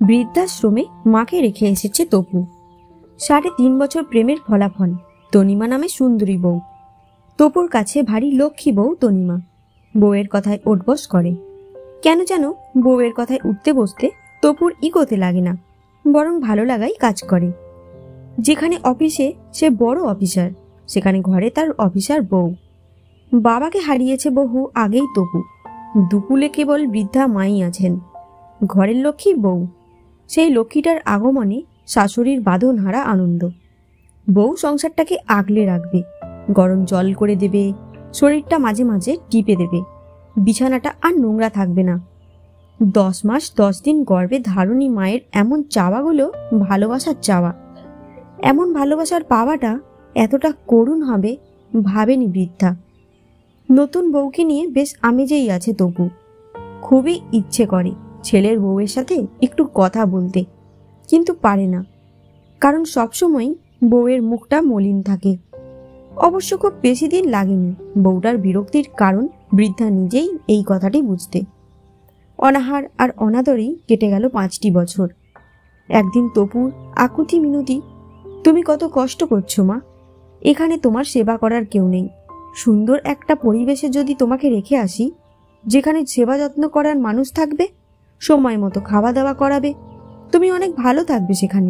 বৃদ্ধাশ্রমে মাকে রেখে এসেছে তপু। ৩.৫ বছর প্রেমের ফলাফল তনিমা নামে সুন্দরী বউ। তপুর কাছে ভারী লক্ষ্মী বউ তনিমা। বউয়ের কথায় ওঠবস করে। কেন যেন বউয়ের কথায় উঠতে বসতে তপুর ইগোতে লাগে না, বরং ভালো লাগাই কাজ করে। যেখানে অফিসে সে বড় অফিসার, সেখানে ঘরে তার অফিসার বউ। বাবাকে হারিয়েছে বহু আগেই তপু। দুকুলে কেবল বৃদ্ধা মাই আছেন, ঘরের লক্ষ্মী বউ। সেই লক্ষ্মীটার আগমনে শাশুড়ির বাঁধনহারা আনন্দ। বউ সংসারটাকে আগলে রাখবে, গরম জল করে দেবে, শরীরটা মাঝে মাঝে টিপে দেবে, বিছানাটা আর নোংরা থাকবে না। 10 মাস 10 দিন গর্ভে ধারণী মায়ের এমন চাওয়াগুলো ভালোবাসার চাওয়া। এমন ভালোবাসার পাওয়াটা এতটা করুণ হবে ভাবেনি বৃদ্ধা। নতুন বউকে নিয়ে বেশ আমেজেই আছে তপু। খুবই ইচ্ছে করে ছেলের বউয়ের সাথে একটু কথা বলতে, কিন্তু পারে না, কারণ সবসময় বউয়ের মুখটা মলিন থাকে। অবশ্য খুব বেশি দিন লাগেনি বউটার বিরক্তির কারণ বৃদ্ধা নিজেই এই কথাটি বুঝতে। অনাহার আর অনাদরেই কেটে গেল 5টি বছর। একদিন তপুর আকুতি মিনতি, তুমি কত কষ্ট করছো মা, এখানে তোমার সেবা করার কেউ নেই। সুন্দর একটা পরিবেশে যদি তোমাকে রেখে আসি, যেখানে সেবা যত্ন করার মানুষ থাকবে, সময় মতো খাওয়া দাওয়া করাবে, তুমি অনেক ভালো থাকবে সেখানে।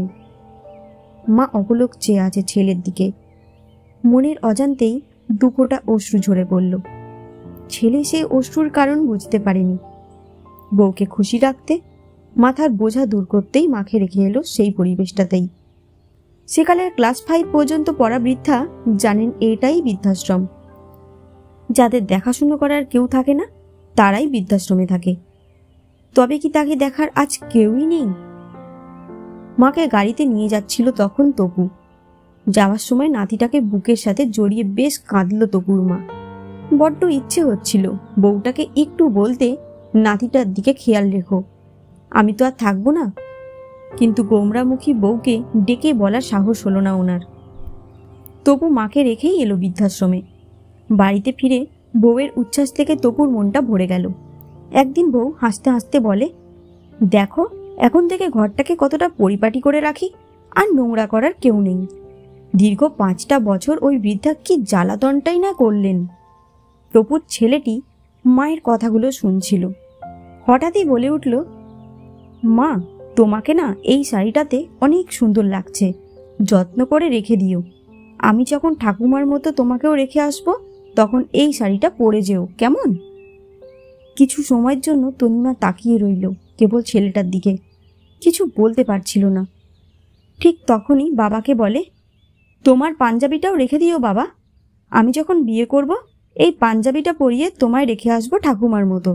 মা অপলক চেয়ে আছে ছেলের দিকে। মনের অজান্তেই দুফোঁটা অশ্রু ঝরে পড়ল। ছেলে সেই অশ্রুর কারণ বুঝতে পারেনি। বউকে খুশি রাখতে, মাথার বোঝা দূর করতেই মাকে রেখে এলো সেই পরিবেশটাতেই। সেকালের ক্লাস 5 পর্যন্ত পড়া বৃদ্ধা জানেন এটাই বৃদ্ধাশ্রম। যাদের দেখাশুনো করার কেউ থাকে না, তারাই বৃদ্ধাশ্রমে থাকে। তবে কি তাকে দেখার আজ কেউই নেই? মাকে গাড়িতে নিয়ে যাচ্ছিল তখন তপু। যাওয়ার সময় নাতিটাকে বুকের সাথে জড়িয়ে বেশ কাঁদল তপুর মা। বড্ড ইচ্ছে হচ্ছিল বউটাকে একটু বলতে, নাতিটার দিকে খেয়াল রেখো, আমি তো আর থাকবো না। কিন্তু গোমরামুখী বউকে ডেকে বলার সাহস হলো না ওনার। তপু মাকে রেখেই এলো বৃদ্ধাশ্রমে। বাড়িতে ফিরে বউয়ের উচ্ছ্বাস থেকে তপুর মনটা ভরে গেল। একদিন বউ হাসতে হাসতে বলে, দেখো এখন থেকে ঘরটাকে কতটা পরিপাটি করে রাখি, আর নোংরা করার কেউ নেই। দীর্ঘ 5টা বছর ওই বৃদ্ধা কি জ্বালাতনটাই না করলেন। তপুর ছেলেটি মায়ের কথাগুলো শুনছিল। হঠাৎই বলে উঠল, মা, তোমাকে না এই শাড়িটাতে অনেক সুন্দর লাগছে, যত্ন করে রেখে দিও। আমি যখন ঠাকুমার মতো তোমাকেও রেখে আসবো, তখন এই শাড়িটা পরে যেও, কেমন? কিছু সময়ের জন্য তনিমা তাকিয়ে রইল কেবল ছেলেটার দিকে, কিছু বলতে পারছিল না। ঠিক তখনই বাবাকে বলে, তোমার পাঞ্জাবিটাও রেখে দিও বাবা, আমি যখন বিয়ে করব এই পাঞ্জাবিটা পরিয়ে তোমায় রেখে আসবো ঠাকুমার মতো।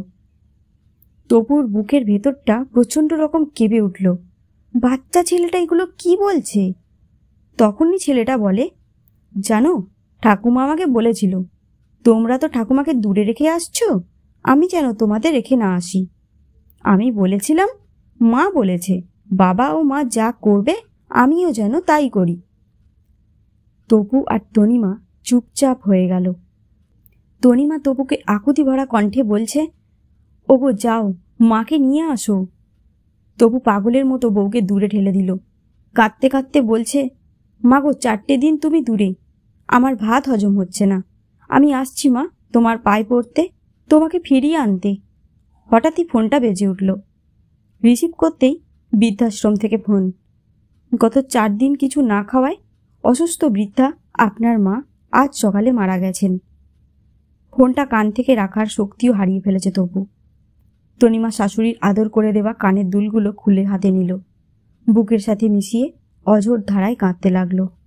তপুর বুকের ভেতরটা প্রচণ্ড রকম কেঁপে উঠল। বাচ্চা ছেলেটা এগুলো কি বলছে? তখনই ছেলেটা বলে, জানো, ঠাকুমা আমাকে বলেছিল, তোমরা তো ঠাকুমাকে দূরে রেখে আসছো, আমি যেন তোমাদের রেখে না আসি। আমি বলেছিলাম, মা বলেছে, বাবা ও মা যা করবে আমিও যেন তাই করি। তপু আর তনিমা চুপচাপ হয়ে গেল। তনিমা তপুকে আকুতি ভরা কণ্ঠে বলছে, ওগো যাও, মাকে নিয়ে আসো। তপু পাগলের মতো বউকে দূরে ঠেলে দিল। কাঁদতে কাঁদতে বলছে, মাগো 4টে দিন তুমি দূরে, আমার ভাত হজম হচ্ছে না, আমি আসছি মা তোমার পায়ে পড়তে, তোমাকে ফিরিয়ে আনতে। হঠাৎই ফোনটা বেজে উঠল। রিসিভ করতেই বৃদ্ধাশ্রম থেকে ফোন। গত 4 দিন কিছু না খাওয়ায় অসুস্থ বৃদ্ধা আপনার মা আজ সকালে মারা গেছেন। ফোনটা কান থেকে রাখার শক্তিও হারিয়ে ফেলেছে তপু। তনিমা শাশুড়ির আদর করে দেওয়া কানের দুলগুলো খুলে হাতে নিল, বুকের সাথে মিশিয়ে অঝোর ধারায় কাঁদতে লাগলো।